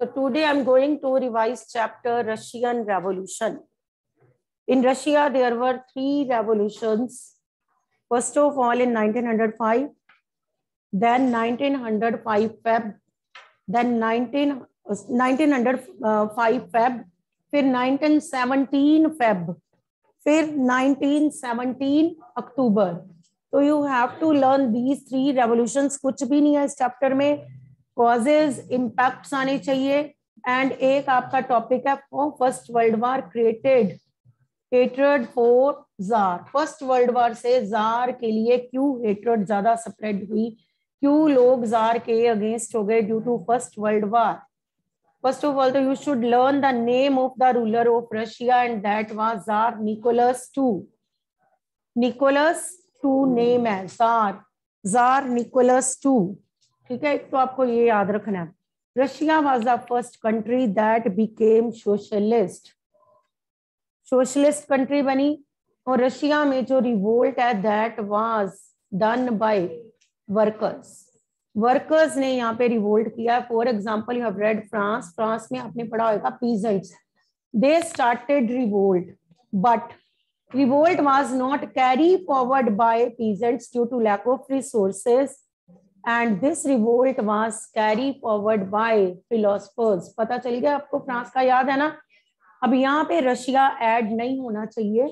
So today I'm going to revise chapter Russian Revolution. In Russia, there were 3 revolutions. First of all, in 1905, then 1905 Feb, then 1905 Feb, फिर 1917 Feb, फिर 1917 अक्टूबर. तो you have to learn these 3 revolutions. कुछ भी नहीं है इस chapter में. Causes, impacts आने चाहिए. एंड एक आपका टॉपिक है first world war created hatred for tsar. First world war से जार के लिए क्यों हेट्रेड ज्यादा स्प्रेड हुई, क्यों लोग जार के अगेंस्ट हो गए due to first world war. First of all तो you should learn the name of the ruler of Russia and that was tsar Nicholas two. Nicholas two name है tsar Nicholas two. ठीक है, तो आपको ये याद रखना है. Russia was the first country that became socialist. Socialist country बनी. और रशिया में जो रिवोल्ट है that was done by workers. Workers ने यहाँ पे रिवोल्ट किया. For example you have read France. France में आपने पढ़ा होगा peasants, they started revolt, but revolt was not carry forward by peasants due to lack of resources. And this revolt was carried forward by philosophers. पता चल गया आपको, France का याद है ना. अब यहाँ पे रशिया ऐड नहीं होना चाहिए.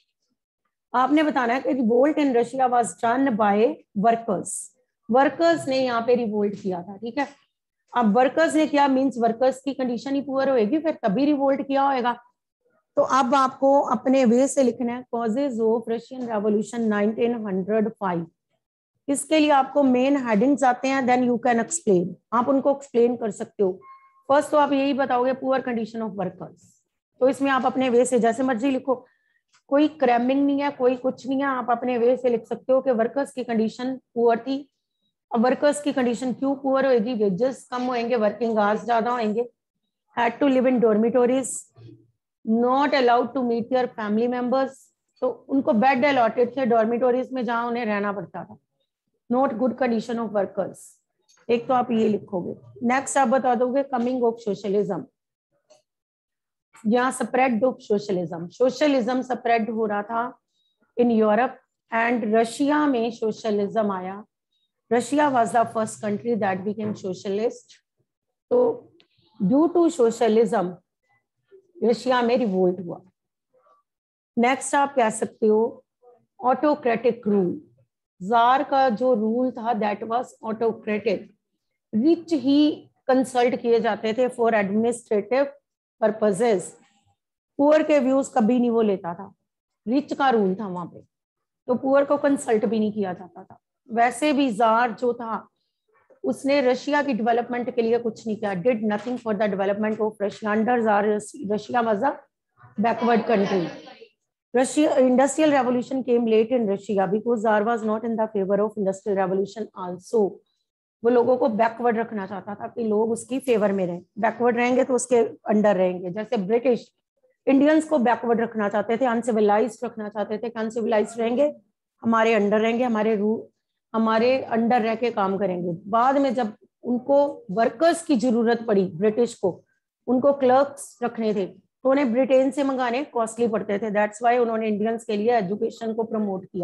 आपने बताना है कि revolt in Russia was done by workers. Workers ने यहाँ पे रिवोल्ट किया था. ठीक है, अब वर्कर्स ने किया मींस वर्कर्स की कंडीशन ही पुअर होएगी, फिर तभी रिवोल्ट किया होएगा. तो अब आपको अपने वे से लिखना है कॉजेज ऑफ रशियन रेवोल्यूशन 1905. इसके लिए आपको मेन हेडिंग्स आते हैं, देन यू कैन एक्सप्लेन. आप उनको एक्सप्लेन कर सकते हो. फर्स्ट तो आप यही बताओगे पुअर कंडीशन ऑफ वर्कर्स. तो इसमें आप अपने वे से जैसे मर्जी लिखो, कोई क्रैमिंग नहीं है, कोई कुछ नहीं है. आप अपने वे से लिख सकते हो कि वर्कर्स की कंडीशन पुअर थी. अब वर्कर्स की कंडीशन क्यों पुअर होगी, वेजेस कम होंगे, वर्किंग आवर्स ज्यादा होंगे, had to live in dormitories, not allowed to meet your family members. तो उनको बेड अलॉटेड थे डॉर्मिटोरीज में जहां उन्हें रहना पड़ता था. Not good condition of workers. एक तो आप ये लिखोगे. नेक्स्ट आप बता दोगे कमिंग ऑफ सोशलिज्म. यहाँ spread of socialism. Socialism spread हो रहा था इन यूरोप एंड रशिया में सोशलिज्म आया. Russia was the first country that became socialist. तो ड्यू टू सोशलिज्म रशिया में रिवोल्ट हुआ. नेक्स्ट आप कह सकते हो ऑटोक्रेटिक रूल. जार का जो रूल था दैट वाज ऑटोक्रेटिक. रिच ही कंसल्ट किए जाते थे फॉर एडमिनिस्ट्रेटिव पर्पसेस. पुअर के व्यूज कभी नहीं वो लेता था. रिच का रूल था वहां पे, तो पुअर को कंसल्ट भी नहीं किया जाता था. वैसे भी जार जो था उसने रशिया की डेवलपमेंट के लिए कुछ नहीं किया. Did nothing for the development of Russia. Under tsar Russia was a backward country. Russia industrial revolution came late in Russia because Tsar was not in the favor of industrial revolution also. वो लोगों को backward रखना चाहता था कि लोग उसकी favour में रहें. बैकवर्ड रहेंगे तो उसके अंडर रहेंगे. जैसे ब्रिटिश इंडियंस को बैकवर्ड रखना चाहते थे, अनसिविलाइज्ड रखना चाहते थे कि अनसिविलाइज्ड रहेंगे, हमारे अंडर रहेंगे, हमारे अंडर रह के काम करेंगे. बाद में जब उनको वर्कर्स की जरूरत पड़ी, ब्रिटिश को उनको क्लर्क्स रखने थे, तो उन्हें ब्रिटेन से मंगाने कॉस्टली पड़ते थे. दैट्स वाई उन्होंने इंडियंस के लिए एजुकेशन को प्रमोट किया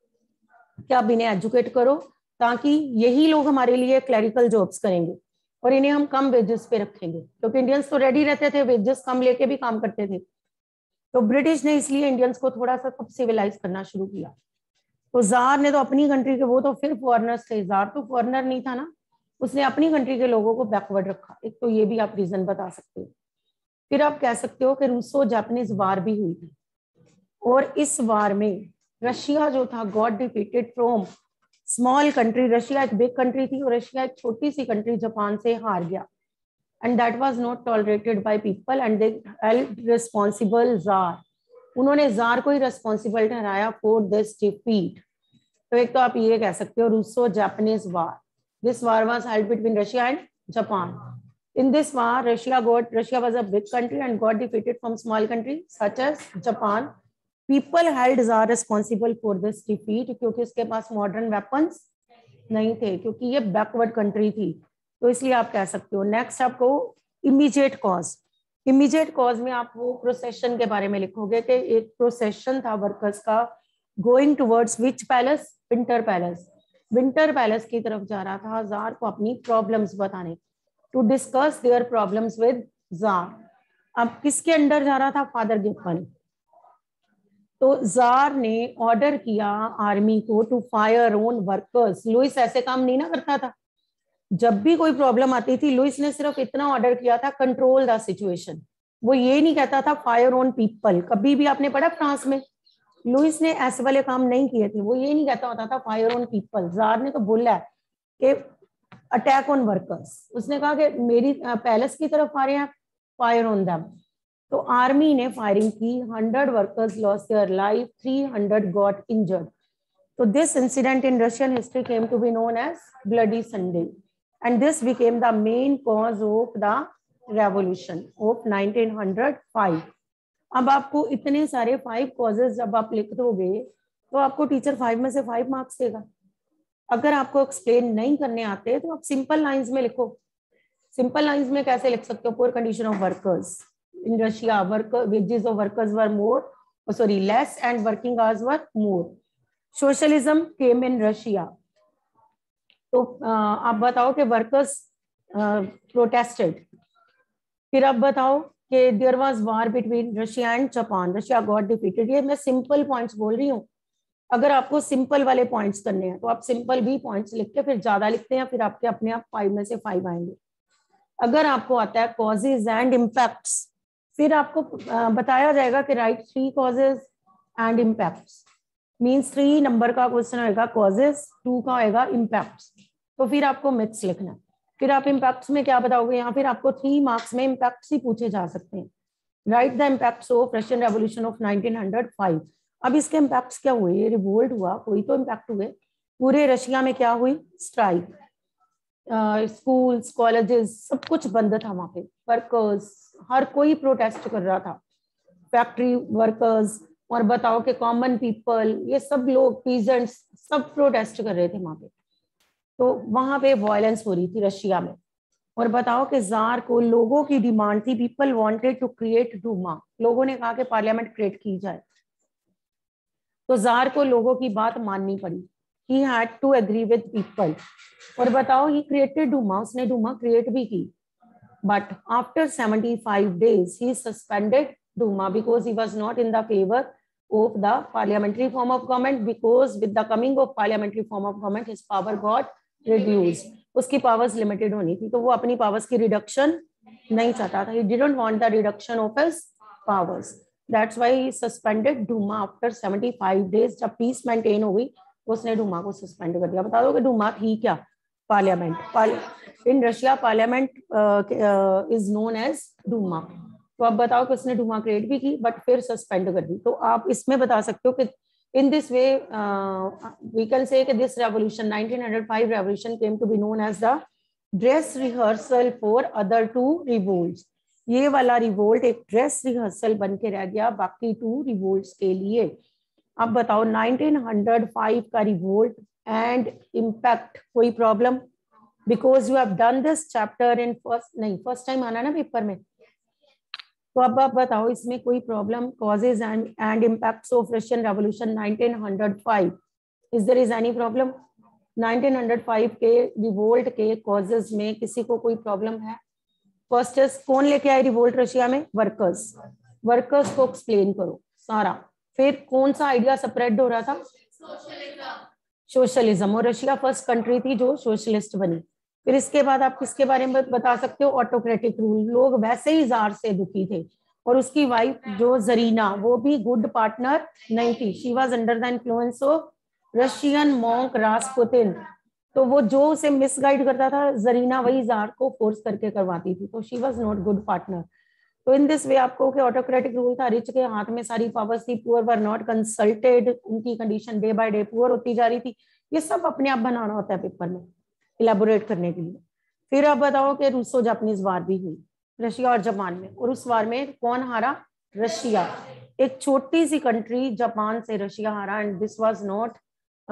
कि आप इन्हें एजुकेट करो ताकि यही लोग हमारे लिए क्लरिकल जॉब्स करेंगे और इन्हें हम कम वेजेस पे रखेंगे, क्योंकि इंडियंस तो रेडी रहते थे, वेजेस कम लेके भी काम करते थे. तो ब्रिटिश ने इसलिए इंडियंस को थोड़ा सा सब सिविलाइज करना शुरू किया. तो जार ने तो अपनी कंट्री के, वो तो फिर फॉरनर्स थे, जार तो फॉरनर नहीं था ना, उसने अपनी कंट्री के लोगों को बैकवर्ड रखा. एक तो ये भी आप रीजन बता सकते हो. फिर आप कह सकते हो कि रूसो जापानीज वार भी हुई थी और इस वार में रशिया जो था got defeated from small country. Russia एक बिग कंट्री थी और रशिया एक छोटी सी कंट्री जापान से हार गया. And that was not tolerated by people and they held responsible tsar. उन्होंने जार को ही रिस्पॉन्सिबल ठहराया फॉर दिस डिफीट. तो एक तो आप ये कह सकते हो Russo Japanese war. This war was held between Russia and Japan. In this war, Russia was a big country and got defeated from small countries such as Japan. People held Tsar responsible for this defeat क्योंकि उसके पास modern weapons नहीं थे, क्योंकि ये backward country थी. तो इसलिए आप कह सकते हो. नेक्स्ट आपको इमीडिएट कॉज, इमीडिएट कॉज में आप वो प्रोसेशन के बारे में लिखोगे कि एक प्रोसेशन था वर्कर्स का going towards which palace, winter palace, winter palace की तरफ जा रहा था जार को अपनी प्रॉब्लम्स बताने, to discuss their problems with tsar. अब किसके अंडर जा रहा था, फादर गिब्बन। तो जार ने ऑर्डर किया आर्मी को टू फायर ऑन वर्कर्स। लुइस ऐसे काम नहीं ना करता था, जब भी कोई प्रॉब्लम आती थी लुइस ने सिर्फ इतना ऑर्डर किया था, कंट्रोल द सिचुएशन। वो ये नहीं कहता था फायर ऑन पीपल। कभी भी आपने पढ़ा फ्रांस में लुइस ने ऐसे वाले काम नहीं किए थे, वो ये नहीं कहता होता था फायर ऑन पीपल। जार ने तो बोला है कि अटैक ऑन वर्कर्स, उसने कहा कि मेरी पैलेस की तरफ आ रहे हैं, फायर ऑन देम। तो आर्मी ने फायरिंग की, 100 workers lost their life, 300 got injured. So this incident in Russian history came to be known as Bloody Sunday, and this became the main cause of the revolution of 1905. अब आपको इतने सारे 5 causes जब आप लिख दोगे तो आपको टीचर 5 में से 5 मार्क्स देगा। अगर आपको एक्सप्लेन नहीं करने आते तो आप सिंपल लाइंस में लिखो। सिंपल लाइंस में कैसे लिख सकते हो, poor condition of workers in Russia, worker wages of workers were more, sorry less, and working hours were more. Socialism came in Russia. तो आप बताओ कि वर्कर्स प्रोटेस्टेड। फिर आप बताओ कि there was war between Russia and Japan, Russia got defeated. ये मैं सिंपल पॉइंट्स बोल रही हूँ। अगर आपको सिंपल वाले पॉइंट्स करने हैं तो आप सिंपल भी पॉइंट्स लिख के फिर ज्यादा लिखते हैं, फिर आपके अपने आप 5 में से 5 आएंगे। अगर आपको आता है कॉजेज एंड इम्पैक्ट्स, फिर आपको बताया जाएगा कि write 3 causes and impacts, means 3 number का क्वेश्चन होगा कॉजेस, 2 का होगा इम्पैक्ट्स। तो फिर आपको मिथ्स लिखना है। फिर आप इम्पैक्ट्स में क्या बताओगे, यहाँ फिर आपको 3 मार्क्स में इम्पैक्ट्स ही पूछे जा सकते हैं। Write the impacts of Russian revolution of 1905। अब इसके इम्पैक्ट्स क्या हुए, रिवोल्ट हुआ, कोई तो इम्पैक्ट हुए। पूरे रशिया में क्या हुई, स्ट्राइक, स्कूल्स कॉलेजेस सब कुछ बंद था वहां पे। वर्कर्स हर कोई प्रोटेस्ट कर रहा था, फैक्ट्री वर्कर्स, और बताओ कि कॉमन पीपल, ये सब लोग, पीजेंट्स, सब प्रोटेस्ट कर रहे थे वहां पे। तो वहां पे वायलेंस हो रही थी रशिया में। और बताओ कि जार को लोगों की डिमांड थी, people wanted to create Duma, लोगों ने कहा कि पार्लियामेंट क्रिएट की जाए। तो जार को लोगों की बात माननी पड़ी, he had to agree with people. और बताओ ही क्रिएटेड डूमा, उसने डूमा क्रिएट भी की, but after 75 days he suspended Duma because he was not in the favor of the parliamentary form of government, because with the coming of parliamentary form of government his power got reduced. उसकी powers limited होनी थी, तो वो अपनी powers की reduction नहीं चाहता था। he didn't want the reduction of his powers, that's why he suspended Duma after 75 days। जब पीस मेंटेन हो गई उसने डूमा को सस्पेंड कर दिया। बता दो कि डूमा थी क्या, parliament. In Russia parliament is known as Duma. तो अब बताओ कि उसने डूमा क्रिएट भी की बट फिर सस्पेंड कर दी। तो आप इसमें बता सकते हो कि in this way we can say this revolution 1905 revolution came to be known as the dress rehearsal for other 2 revolts. ये वाला रिवोल्ट एक ड्रेस रिहर्सल बन के रह गया बाकी 2 रिवोल्ट्स के लिए। अब बताओ 1905 का रिवोल्ट एंड इम्पैक्ट, कोई problem, because you have done this chapter in first time आना ना पेपर में। तो अब आप बताओ इसमें कोई problem, causes and impacts of Russian revolution 1905, is there is any problem? 1905 के रिवोल्ट के कॉजेज में किसी को कोई प्रॉब्लम है? फर्स्ट इज कौन लेके आए रिवोल्ट रशिया में? वर्कर्स। वर्कर्स को एक्सप्लेन करो सारा। फिर कौन सा आइडिया स्प्रेड हो रहा था? सोशलिज्म। और रशिया फर्स्ट कंट्री थी जो सोशलिस्ट बनी। फिर इसके बाद आप किसके बारे में बता सकते हो? Autocratic rule. लोग वैसे ही जार से दुखी थे, और उसकी वाइफ जो जरीना, वो भी गुड पार्टनर नहीं थी। She was under the influence of Russian monk Rasputin. तो वो जो उसे मिसगाइड करता था, जरीना वही जार को फोर्स करके करवाती थी। तो she was not good partner. तो इन दिस वे आपको कि ऑटोक्रेटिक रूल था, रिच के हाथ में सारी पावर्स थी, पुअर वर नॉट कंसल्टेड, उनकी condition day by day poor होती जा रही थी। ये सब अपने आप बनाना होता है पेपर में इलेबोरेट करने के लिए। फिर आप बताओ कि रूसो जापानीज वार भी हुई रशिया और जापान में, और उस वार में कौन हारा? रशिया। एक छोटी सी कंट्री जापान से रशिया हारा, and this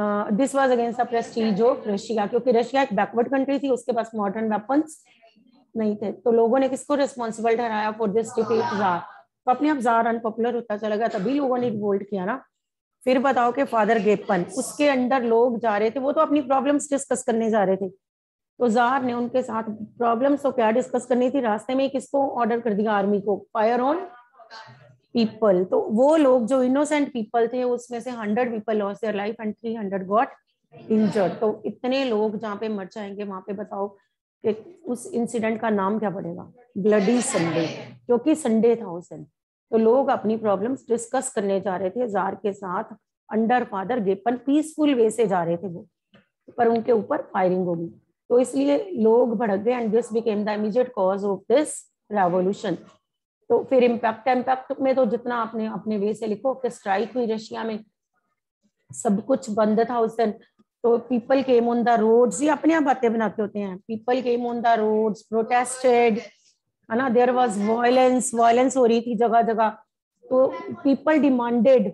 was against the prestige of Russia, क्योंकि रशिया एक बैकवर्ड कंट्री थी, उसके पास मॉडर्न वेपन्स नहीं थे। तो लोगों ने किसको रिस्पॉन्सिबल ठहराया फॉर दिस डिफीट? जार। तो अपने आप जार अनपॉपुलर होता चला गया, तभी लोगों ने रिवोल्ट किया ना। फिर बताओ कि फादर गेपन, उसके अंदर लोग जा रहे थे, वो तो अपनी प्रॉब्लम्स डिस्कस करने जा रहे थे, तो जार ने उनके साथ प्रॉब्लम्स तो क्या डिस्कस करनी थी, रास्ते में किसको ऑर्डर कर दिया, आर्मी को, फायर ऑन पीपल। तो वो लोग जो इनोसेंट पीपल थे, उसमें से 100 people loss their life and 300 got injured. तो इतने लोग जहाँ पे मर जाएंगे वहां पे बताओ कि उस इंसिडेंट का नाम क्या पड़ेगा? ब्लडी संडे, क्योंकि संडे था उस दिन। तो लोग अपनी प्रॉब्लम्स डिस्कस करने जा रहे थे जार के साथ, under father Gapon, peaceful way से जा रहे थे वो, पर उनके ऊपर फायरिंग होगी। तो इसलिए लोग भड़क गए and this became the immediate cause of this revolution. तो फिर इम्पैक्ट में तो जितना आपने अपने वे से लिखो कि स्ट्राइक हुई रशिया में, सब कुछ बंद था उस दिन। तो people came on the roads, ये अपने आप बातें बनाते होते हैं, people came on the roads, protested, है ना, देयर वाज वायलेंस हो रही थी जगह जगह। तो people demanded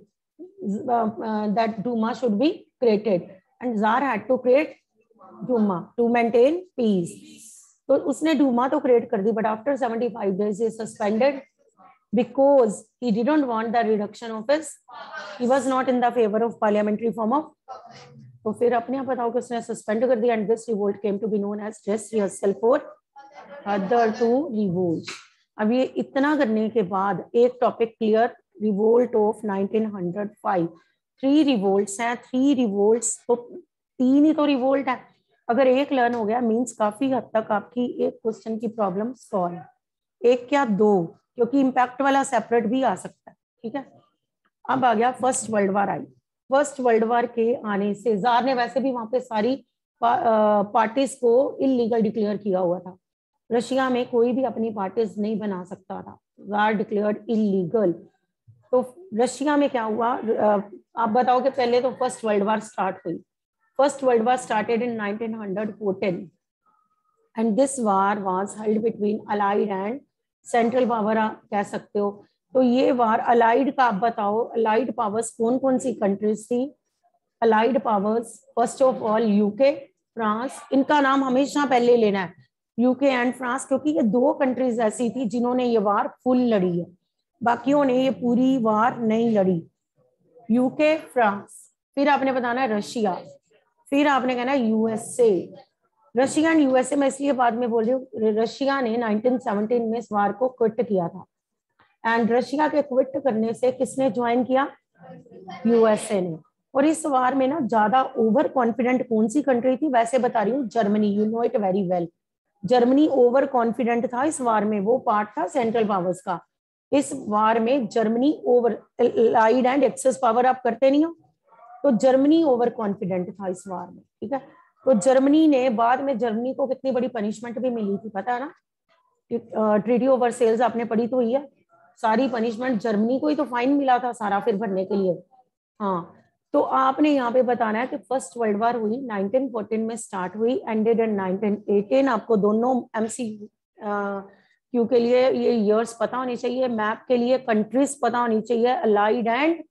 that Duma should be created and tsar had to create Duma to maintain peace. तो उसने डूमा तो क्रिएट कर दी, but after 75 days he suspended because he didn't want the reduction of his, he was not in the favor of parliamentary form of। तो फिर अपने आप बताओ कि उसने सस्पेंड कर दिया and this revolt came to be known as dress rehearsal for other two revolt. अब ये इतना करने के बाद एक topic clear, revolt of 1905। 3 revolts हैं, 3 रिवोल्ट्स तो 3 ही तो रिवोल्ट है। अगर एक लर्न हो गया मींस काफी हद तक आपकी एक क्वेश्चन की प्रॉब्लम सॉल्व, एक क्या 2, क्योंकि इम्पैक्ट वाला सेपरेट भी आ सकता है। ठीक है, अब आ गया फर्स्ट वर्ल्ड वार आई। फर्स्ट वर्ल्ड वार के आने से जार ने वैसे भी वहां पे सारी पार्टीज को इलीगल डिक्लेयर किया हुआ था। रशिया में कोई भी अपनी पार्टीज नहीं बना सकता था, जार डिक्लेयर्ड इलीगल। तो रशिया में क्या हुआ, आप बताओ कि पहले तो फर्स्ट वर्ल्ड वार स्टार्ट हुई। First world war started in 1914 and this war was held between allied and central power, आप कह सकते हो। तो ये वार अलाइड का, आप बताओ अलाइड पावर्स कौन कौन सी कंट्रीज थी? Allied powers first of all UK, France, इनका नाम हमेशा पहले लेना है, यूके एंड फ्रांस, क्योंकि ये 2 कंट्रीज ऐसी थी जिन्होंने ये वार फुल लड़ी है, बाकियों ने ये पूरी वार नहीं लड़ी। यूके, फ्रांस, फिर आपने बताना है रशिया, फिर आपने कहना है यूएसए। रशिया एंड यूएसए में इसलिए बाद में बोल रही हूँ, रशिया ने 1917 में इस वार को क्विट किया था एंड रशिया के क्विट करने से किसने ज्वाइन किया? यूएसए ने। और इस वार में ना ज्यादा ओवर कॉन्फिडेंट कौन सी कंट्री थी? वैसे बता रही हूँ, Germany, you know it very well. Germany over confident था इस वार में, वो पार्ट था सेंट्रल पावर्स का। इस वार में Germany over, allied and axis power आप करते नहीं हो, तो जर्मनी ओवर कॉन्फिडेंट था इस वार में। ठीक है, तो जर्मनी ने बाद में, जर्मनी को कितनी बड़ी पनिशमेंट भी मिली थी पता है ना, ट्रीटी ओवर सेल्स आपने पढ़ी तो हुई है, सारी पनिशमेंट जर्मनी को ही तो फाइन मिला था सारा फिर भरने के लिए। हाँ, तो आपने यहाँ पे बताना है कि फर्स्ट वर्ल्ड वार हुई 1914 में स्टार्ट हुई, एंडेड इन 1918। आपको दोनों MCQ के लिए ये ईयर्स पता होनी चाहिए, मैप के लिए कंट्रीज पता होनी चाहिए, अलाइड एंड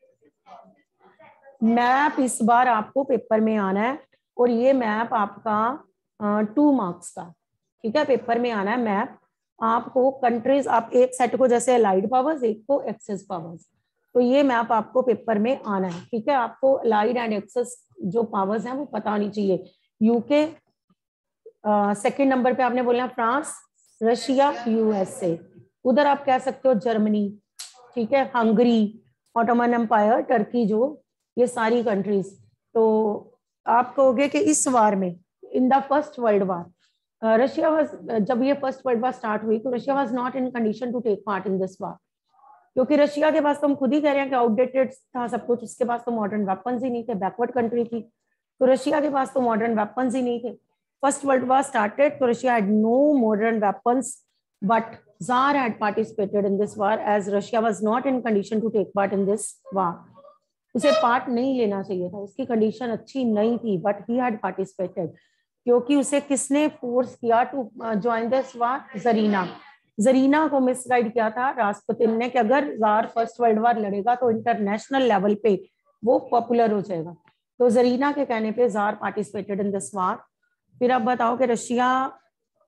मैप इस बार आपको पेपर में आना है, और ये मैप आपका 2 मार्क्स का। ठीक है, पेपर में आना है मैप आपको, कंट्रीज, आप एक सेट को जैसे अलाइड पावर्स, एक को एक्सेस पावर्स, तो ये मैप आपको पेपर में आना है। ठीक है, आपको अलाइड एंड एक्सेस जो पावर्स हैं वो पता होनी चाहिए। यूके सेकंड नंबर पे आपने बोलना फ्रांस, रशिया, यूएसए, उधर आप कह सकते हो जर्मनी, ठीक है, हंगरी, ऑटोमन एम्पायर, टर्की, जो ये सारी कंट्रीज। तो आप कहोगे कि इस वार में, in the first world war, Russia was, जब ये फर्स्ट वर्ल्ड वार स्टार्ट हुई तो Russia was not in condition to take part in this war, क्योंकि रशिया के पास तो हम खुद ही कह रहे हैं कि आउटडेटेड था सब कुछ, उसके पास तो मॉडर्न वेपन्स ही नहीं थे, बैकवर्ड कंट्री थी, तो रशिया के पास तो मॉडर्न वेपन्स ही नहीं थे। फर्स्ट वर्ल्ड वार स्टार्टेड तो Russia had no modern weapons, but Tsar had participated in this war as Russia was not in condition to take part in this war. उसे part नहीं लेना चाहिए था, उसकी कंडीशन अच्छी नहीं थी, बट ही हैड पार्टिसिपेटेड, क्योंकि उसे किसने फोर्स किया to join this war? Tsarina को मिसगाइड किया था राष्ट्रपति ने कि अगर जार फर्स्ट वर्ल्ड वार लड़ेगा तो इंटरनेशनल लेवल पे वो पॉपुलर हो जाएगा, तो जरीना के कहने पे tsar participated in this war. फिर अब बताओ कि रशिया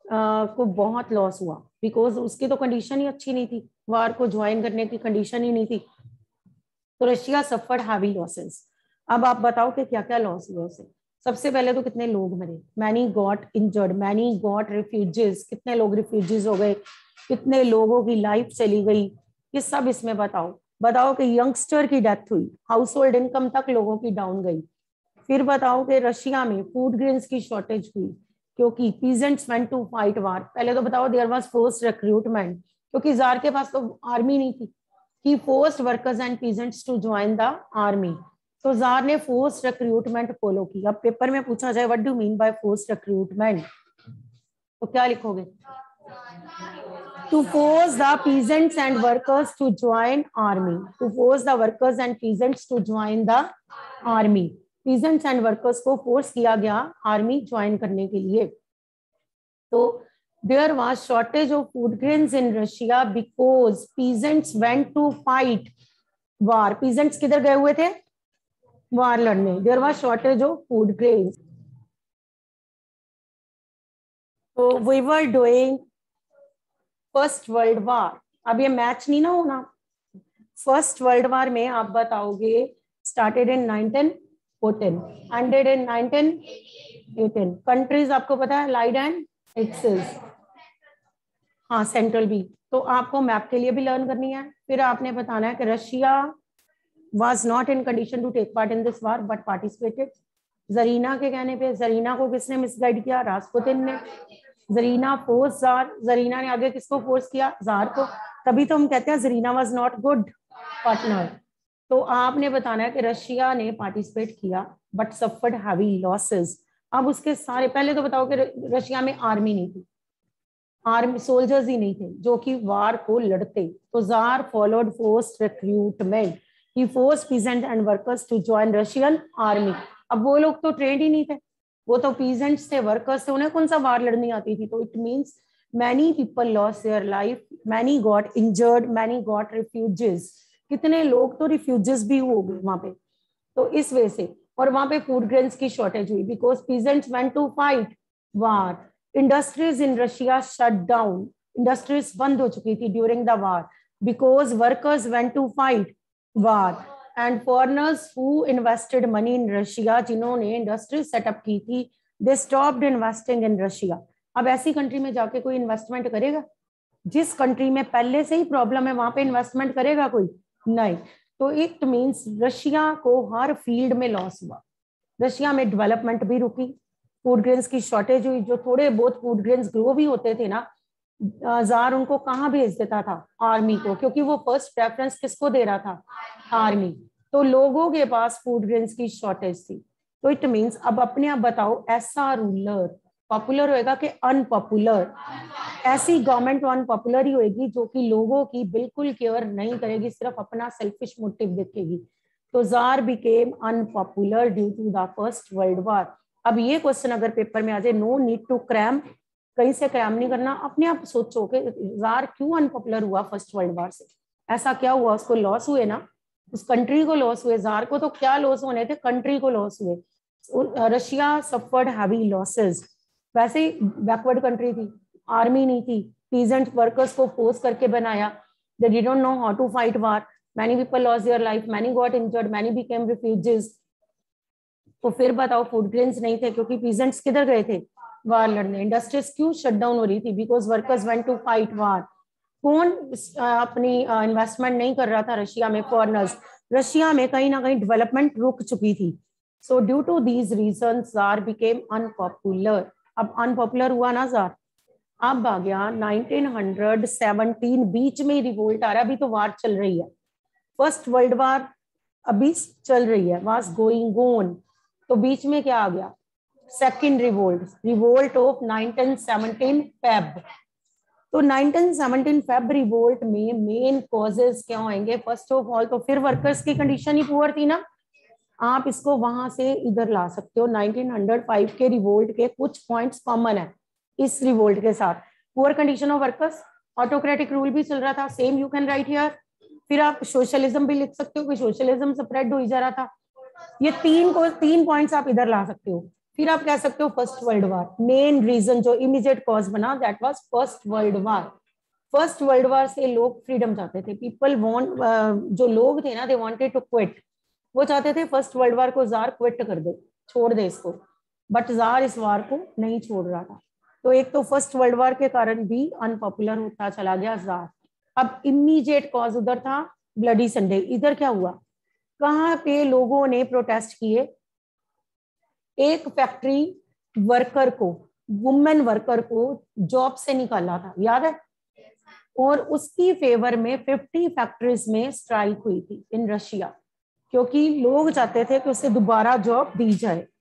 को बहुत लॉस हुआ, बिकॉज उसकी तो कंडीशन ही अच्छी नहीं थी, वार को ज्वाइन करने की कंडीशन ही नहीं थी। तो रशिया सफर्ड हैवी लॉसेस। अब आप बताओ कि क्या क्या लॉस हुआ उसे। सबसे पहले तो कितने लोग मरे, many got injured, many got refugees, कितने लोग रिफ्यूजीज हो गए, कितने लोगों की लाइफ चली गई, ये सब इसमें बताओ। बताओ कि यंगस्टर की डेथ हुई, हाउस होल्ड इनकम तक लोगों की डाउन गई। फिर बताओ कि रशिया में फूड ग्रेन्स की शॉर्टेज हुई क्योंकि peasants went to fight war. पहले तो बताओ देयर वाज फोर्स्ड रिक्रूटमेंट, क्योंकि जार के पास तो आर्मी नहीं थी। He forced workers and peasants to join the army. तो जार ने फोर्स्ड रिक्रूटमेंट फॉलो की। अब पेपर में पूछा जाए what do mean by forced recruitment, तो क्या लिखोगे? To force the peasants and workers to join army. To force the workers and peasants to join the army. Peasants and workers को force किया गया army join करने के लिए। तो there was shortage of food grains in Russia because peasants went to fight war. Peasants किधर गए हुए थे? वार लड़ने। There was shortage of food grains. So we were doing first world war. अब ये मैच नहीं ना होना। फर्स्ट वर्ल्ड वार में आप बताओगे started in 1914, ended in 1918। Countries आपको पता है, लाइड एंड एक्सिस, हाँ सेंट्रल बी। तो आपको मैप के लिए भी लर्न करनी है। फिर आपने बताना है कि Russia was not in condition to take part in this war but participated. Tsarina के कहने पे, जरीना को किसने मिसगाइड किया? रास्पुतिन ने। जरीना फोर्स जार, जरीना ने आगे किसको फोर्स किया? जार को। तभी तो हम कहते हैं tsarina was not good partner. तो आपने बताना है कि रशिया ने पार्टिसिपेट किया बट सफर्ड हैवी लॉसेस। अब उसके सारे, पहले तो बताओ कि रशिया में आर्मी नहीं थी, आर्मी सोल्जर्स ही नहीं थे जो कि वार को लड़ते। तो tsar followed forced recruitment, he forced peasant and workers to join Russian army. अब वो लोग तो ट्रेंड ही नहीं थे, वो तो पीजेंट्स थे, वर्कर्स थे, उन्हें कौन सा वार लड़नी आती थी। तो it means many people lost their life, many got injured, many got refugees. कितने लोग तो रिफ्यूजीज भी हो गए वहां पे। तो इस वजह से, और वहां पे फूड ग्रेन्स की शॉर्टेज हुई because peasants went to fight war. Industries in Russia shut down, industries बंद हो चुकी थी during the war because workers went to fight war. And foreigners who invested money in Russia, जिन्होंने industry set up की थी, they stopped investing in Russia. अब ऐसी country में जाके कोई इन्वेस्टमेंट करेगा? जिस कंट्री में पहले से ही प्रॉब्लम है वहां पे इन्वेस्टमेंट करेगा कोई? नहीं। तो इट मींस रशिया को हर फील्ड में लॉस हुआ। रशिया में डेवलपमेंट भी रुकी, फूड ग्रेन्स की शॉर्टेज हुई। जो थोड़े बहुत फूड ग्रेन्स ग्रो भी होते थे ना, जार उनको कहाँ भेज देता था? आर्मी को, क्योंकि वो फर्स्ट प्रेफरेंस किसको दे रहा था? आर्मी। तो लोगों के पास फूड ग्रेन्स की शॉर्टेज थी। तो इट मींस, अब अपने आप बताओ, ऐसा रूलर पॉपुलर होएगा कि अनपॉपुलर? ऐसी गवर्नमेंट अनपॉपुलर ही होएगी जो कि लोगों की बिल्कुल केयर नहीं करेगी, सिर्फ अपना सेल्फिश मोटिव देखेगी। तो tsar became unpopular due to the first world war. अब ये क्वेश्चन अगर पेपर में आ जाए, नो नीड टू क्रैम, कहीं से क्रैम नहीं करना, अपने आप सोचो कि जार क्यों अनपॉपुलर हुआ फर्स्ट वर्ल्ड वार से। ऐसा क्या हुआ? उसको लॉस हुए ना, उस कंट्री को लॉस हुए। जार को तो क्या लॉस होने थे, कंट्री को लॉस हुए। Russia suffered heavy losses. वैसे ही बैकवर्ड कंट्री थी, आर्मी नहीं थी, पीजेंट वर्कर्स को फोर्स करके बनाया, they didn't know how to fight war, many people lost their life, many got injured, many became refugees. तो फिर बताओ, फूड ग्रेन्स नहीं थे क्योंकि पीजेंट्स किधर गए थे? वार लड़ने। इंडस्ट्रीज क्यों शट डाउन हो रही थी? Because workers went to fight war. कौन अपनी इन्वेस्टमेंट नहीं कर रहा था रशिया में? फॉरेनर्स। रशिया में कहीं ना कहीं डेवलपमेंट रुक चुकी थी। So due to these reasons tsar became unpopular. अब अनपॉपुलर हुआ ना जार। अब आ गया 1917, बीच में रिवोल्ट आ रहा है। अभी तो वार चल रही है, फर्स्ट वर्ल्ड वार अभी चल रही है, वाज गोइंग ऑन। तो बीच में क्या आ गया? Second revolt, revolt of 1917 Feb. तो 1917 फेब रिवोल्ट में मेन कॉजेस क्या होंगे? फर्स्ट ऑफ ऑल तो फिर वर्कर्स की कंडीशन ही पुअर थी ना। आप इसको वहां से इधर ला सकते हो। 1905 के रिवोल्ट के कुछ पॉइंट्स कॉमन है इस रिवोल्ट के साथ। Poor condition of workers, autocratic rule भी चल रहा था, same you can write here. फिर आप सोशलिज्म भी लिख सकते हो कि सोशलिज्म स्प्रेड हो जा रहा था। ये तीन पॉइंट्स आप इधर ला सकते हो। फिर आप कह सकते हो first world war, main reason जो इमीडिएट कॉज बना that was first world war. First world war से लोग फ्रीडम चाहते थे, पीपल वांट, जो लोग थे ना दे वांटेड टू क्विट, वो चाहते थे फर्स्ट वर्ल्ड वार को जार क्विट कर दे, छोड़ दे इसको, बट जार इस वार को नहीं छोड़ रहा था। तो एक तो फर्स्ट वर्ल्ड वार के कारण भी अनपॉपुलर होता चला गया जार। अब इमीडिएट कॉज उधर था ब्लडी संडे, इधर क्या हुआ, कहाँ पे लोगों ने प्रोटेस्ट किए, एक फैक्ट्री वर्कर को, वुमेन वर्कर को जॉब से निकाला था, याद है, और उसकी फेवर में 50 फैक्ट्रीज में स्ट्राइक हुई थी इन रशिया, क्योंकि लोग चाहते थे कि उसे दोबारा जॉब दी जाए।